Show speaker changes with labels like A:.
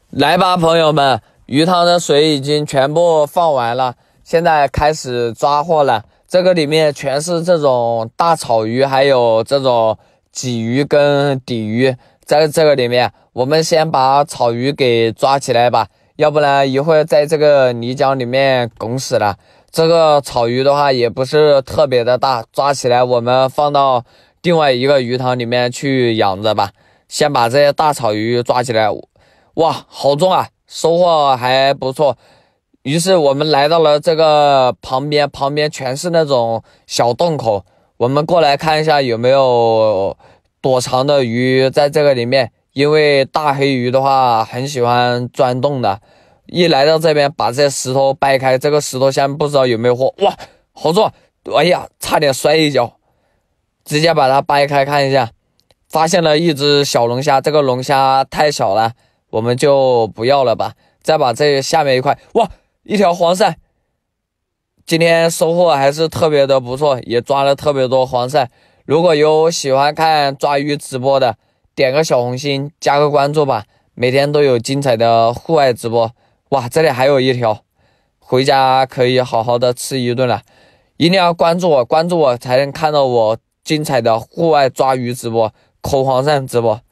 A: 来吧，朋友们，鱼塘的水已经全部放完了，现在开始抓获了。这个里面全是这种大草鱼，还有这种鲫鱼跟底鱼。在这个里面，我们先把草鱼给抓起来吧，要不然一会儿在这个泥浆里面拱死了。这个草鱼的话也不是特别的大，抓起来我们放到另外一个鱼塘里面去养着吧。先把这些大草鱼抓起来。哇，好重啊，收获还不错。于是我们来到了这个旁边全是那种小洞口，我们过来看一下有没有躲藏的鱼在这个里面，因为大黑鱼的话很喜欢钻洞的。一来到这边，把这石头掰开，这个石头下面不知道有没有货。哇，好重！哎呀，差点摔一跤，直接把它掰开看一下，发现了一只小龙虾，这个龙虾太小了，我们就不要了吧。再把这下面一块，哇，一条黄鳝。今天收获还是特别的不错，也抓了特别多黄鳝。如果有喜欢看抓鱼直播的，点个小红心，加个关注吧，每天都有精彩的户外直播。哇，这里还有一条，回家可以好好的吃一顿了。一定要关注我才能看到我精彩的户外抓鱼直播、口黄鳝直播。